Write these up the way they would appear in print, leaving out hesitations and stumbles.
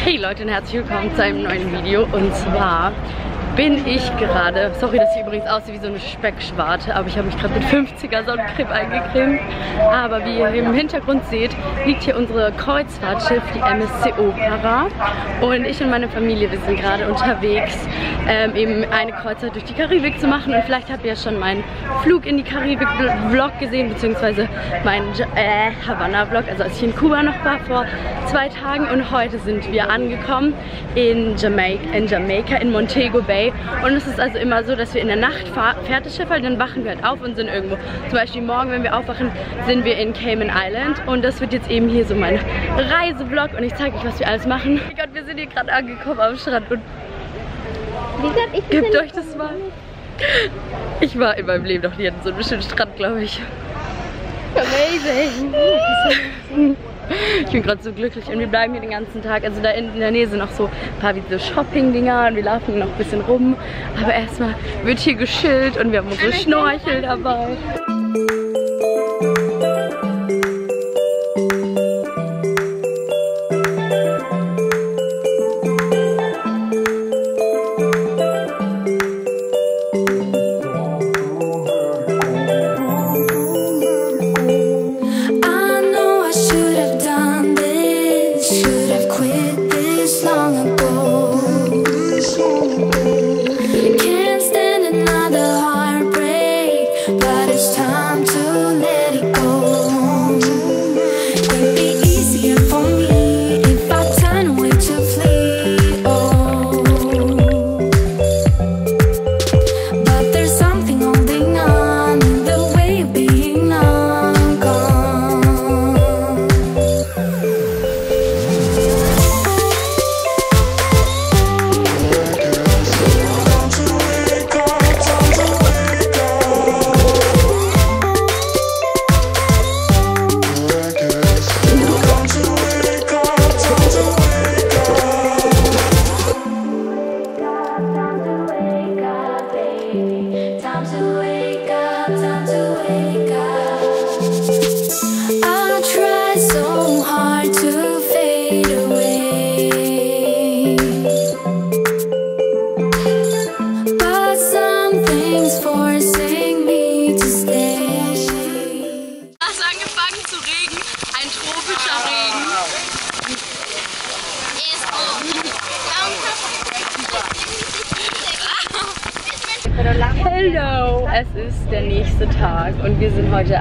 Hey Leute und herzlich willkommen zu einem neuen Video. Und zwar bin ich gerade, sorry, dass ich übrigens aussehe wie so eine Speckschwarte, aber ich habe mich gerade mit 50er Sonnencreme eingecremt. Aber wie ihr im Hintergrund seht, liegt hier unsere Kreuzfahrtschiff, die MSC Opera. Und ich und meine Familie, wir sind gerade unterwegs, eben eine Kreuzfahrt durch die Karibik zu machen. Und vielleicht habt ihr ja schon meinen Flug in die Karibik-Vlog gesehen, beziehungsweise meinen Havanna-Vlog, also als ich in Kuba noch war vor 2 Tagen. Und heute sind wir angekommen in Jamaika, in Montego Bay. Und es ist also immer so, dass wir in der Nacht fährt das Schiff halt, dann wachen wir halt auf und sind irgendwo. Zum Beispiel morgen, wenn wir aufwachen, sind wir in Cayman Island. Und das wird jetzt eben hier so mein Reisevlog. Und ich zeige euch, was wir alles machen. Oh Gott, wir sind hier gerade angekommen am Strand. Und gebt euch das mal. Ich war in meinem Leben noch nie an so einem schönen Strand, glaube ich. Amazing. Ich bin gerade so glücklich und wir bleiben hier den ganzen Tag. Also da in der Nähe sind noch so ein paar wie so Shopping-Dinger und wir laufen noch ein bisschen rum. Aber erstmal wird hier geschillt und wir haben unsere Schnorchel dabei. Hello! Es ist der nächste Tag und wir sind heute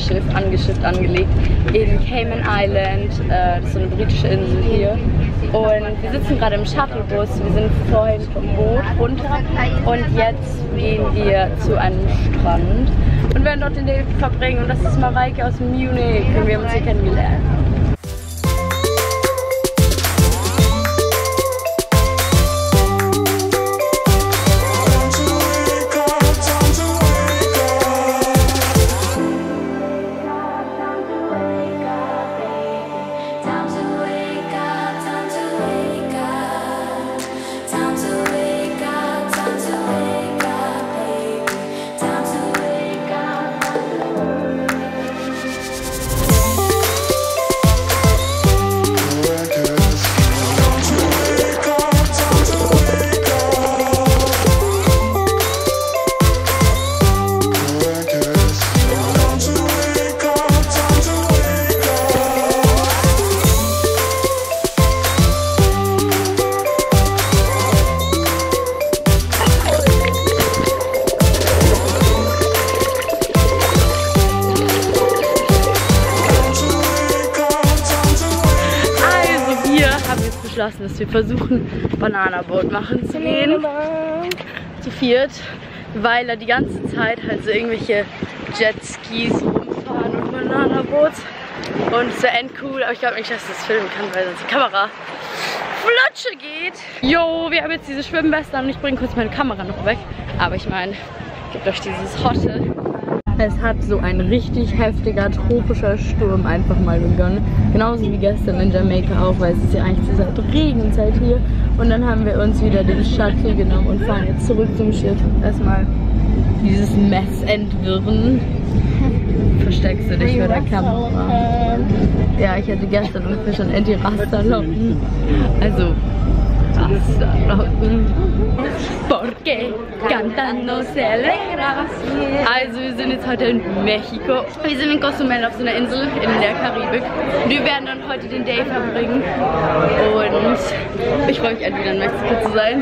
angelegt in Cayman Island. Das ist so eine britische Insel hier. Und wir sitzen gerade im Shuttlebus. Wir sind vorhin vom Boot runter und jetzt gehen wir zu einem Strand und werden dort den Tag verbringen. Und das ist Mareike aus Munich und wir haben uns hier kennengelernt. Dass wir versuchen, Bananaboot machen zu gehen. Zu viert, weil da die ganze Zeit halt so irgendwelche Jetskis rumfahren und Bananaboots. Und es wäre endcool, aber ich glaube nicht, dass ich das filmen kann, weil sonst die Kamera flutsche geht. Jo, wir haben jetzt diese Schwimmweste an und ich bringe kurz meine Kamera noch weg. Aber ich meine, gebt euch dieses Hotte. Es hat so ein richtig heftiger tropischer Sturm einfach mal begonnen. Genauso wie gestern in Jamaika auch, weil es ist ja eigentlich zur Regenzeit hier. Und dann haben wir uns wieder den Shuttle genommen und fahren jetzt zurück zum Schiff. Erstmal dieses Mess entwirren. versteckst du dich vor der Kamera. Ja, ich hatte gestern ungefähr schon Anti-Rasterlocken. Also, Rasterlocken. Porque cantando se alegra. Also, wir sind jetzt heute in Mexiko. Wir sind in Cozumel auf so einer Insel in der Karibik. Wir werden dann heute den Day verbringen. Und ich freue mich endlich wieder in Mexiko zu sein.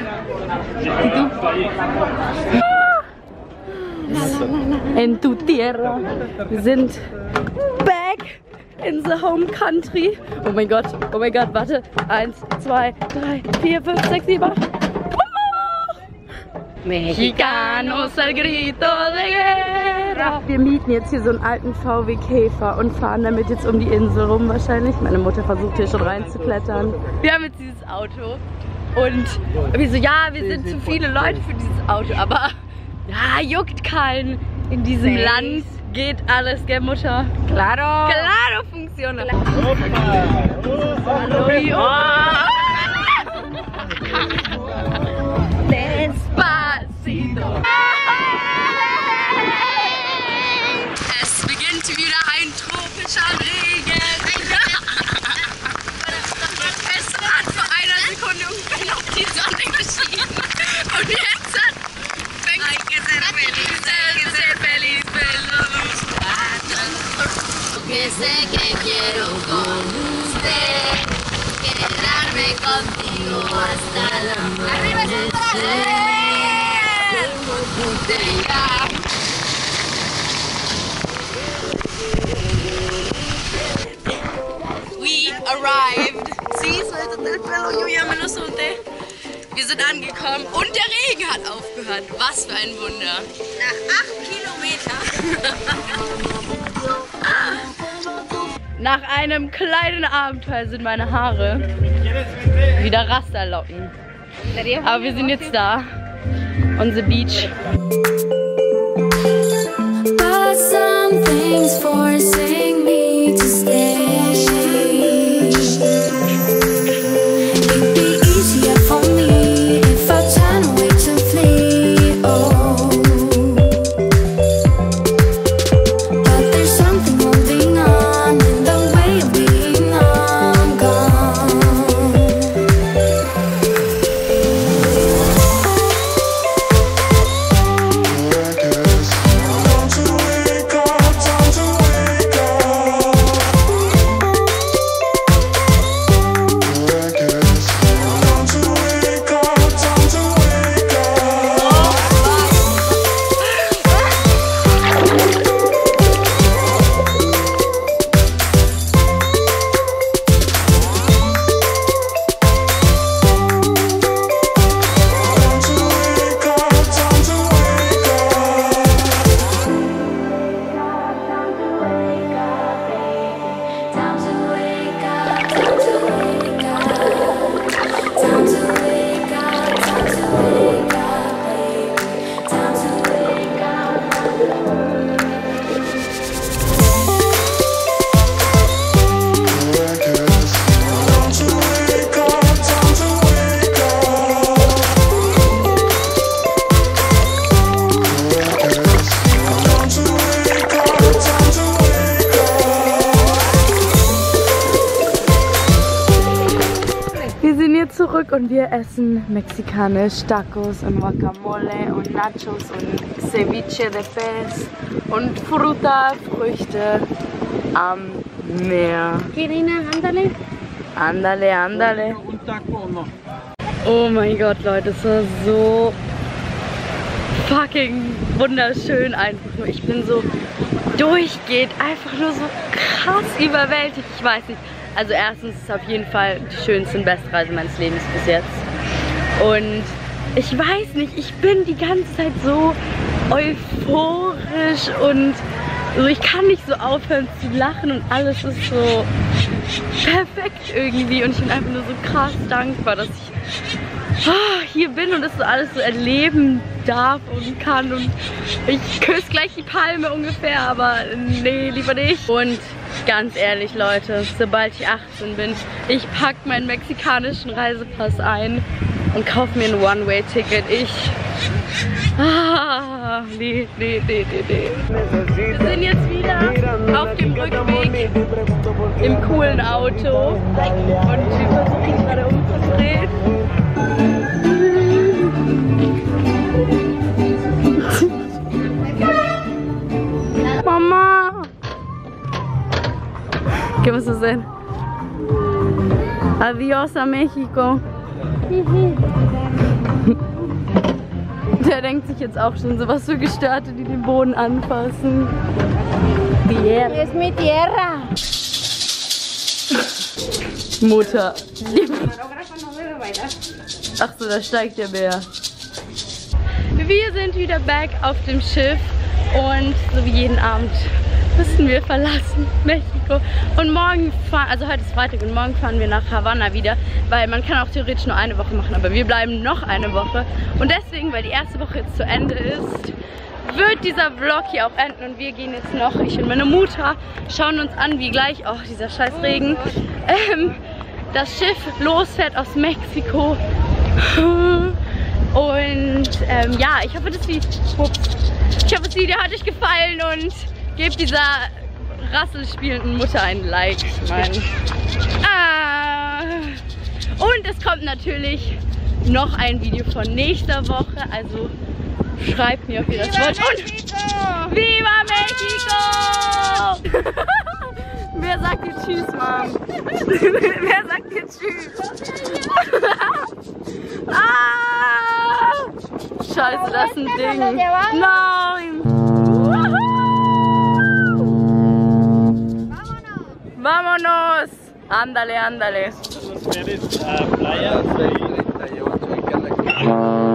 En tu tierra. Wir sind back in the home country. Oh mein Gott, warte. 1, 2, 3, 4, 5, 6, 7, 8. Mexicanos al grito de guerra. Wir mieten jetzt hier so einen alten VW Käfer und fahren damit jetzt um die Insel rum wahrscheinlich. Meine Mutter versucht hier schon reinzuklettern. Wir haben jetzt dieses Auto und wir so, ja, wir sind zu viele Leute für dieses Auto, aber ja, juckt keinen. In diesem Land geht alles, gell, Mutter? Claro! Claro, funciona! Despacito! Es beginnt wieder ein tropischer Regen! Es hat vor einer Sekunde ungefähr noch die Sonne geschienen und jetzt fängt es que sé que quiero con usted quedarme contigo hasta la amanecer. We arrived. Sí, suéltate el pelo, yo ya me lo solté. Wir sind angekommen und der Regen hat aufgehört. Was für ein Wunder. Nach 8 Kilometern. Nach einem kleinen Abenteuer sind meine Haare wieder Rasterlocken. Aber wir sind jetzt da. On the beach. But some things forcing me to stay. It'd be easier for me if I turn away to flee. Oh. But there's something holding on in the way of being I'm gone. Zurück und wir essen mexikanisch Tacos und Guacamole und Nachos und Ceviche de Pez und Fruta, Früchte am Meer. Kirina, ándale. Ándale, ándale. Oh mein Gott, Leute, es war so fucking wunderschön einfach nur. Ich bin so durchgehend einfach nur so krass überwältigt. Ich weiß nicht. Also erstens ist es auf jeden Fall die schönste und beste Reise meines Lebens bis jetzt. Und ich weiß nicht, ich bin die ganze Zeit so euphorisch und so, ich kann nicht so aufhören zu lachen und alles ist so perfekt irgendwie. Und ich bin einfach nur so krass dankbar, dass ich hier bin und das so alles so erleben darf und kann. Und ich küsse gleich die Palme ungefähr, aber nee, lieber nicht. Und ganz ehrlich, Leute, sobald ich 18 bin, ich packe meinen mexikanischen Reisepass ein und kaufe mir ein One-Way-Ticket. nee. Wir sind jetzt wieder auf dem Rückweg im coolen Auto und wir versuchen gerade umzudrehen. Mama! ¿Qué vas a hacer? Adiós a México. Der denkt sich jetzt auch schon so, was für Gestörte, die den Boden anfassen. Tierra. Es mi tierra. Mutter. Ach so, da steigt der Bär. Wir sind wieder back auf dem Schiff und so wie jeden Abend müssen wir verlassen Mexiko. Und morgen fahren, also heute ist Freitag und morgen fahren wir nach Havanna wieder, weil man kann auch theoretisch nur eine Woche machen, aber wir bleiben noch eine Woche. Und deswegen, weil die erste Woche jetzt zu Ende ist, wird dieser Vlog hier auch enden und wir gehen jetzt noch, ich und meine Mutter, schauen uns an, wie gleich, oh dieser scheiß Regen, das Schiff losfährt aus Mexiko. Und ja, ich hoffe, das Video hat euch gefallen und gebt dieser rasselspielenden Mutter ein Like. Und es kommt natürlich noch ein Video von nächster Woche, also schreibt mir, ob ihr das wollt. Und Viva Mexico! Wer sagt dir Tschüss, Mom? Wer sagt dir Tschüss? Scheiße, das ist ein Ding. Nein! Vámonos! Ándale, ándale. Playa.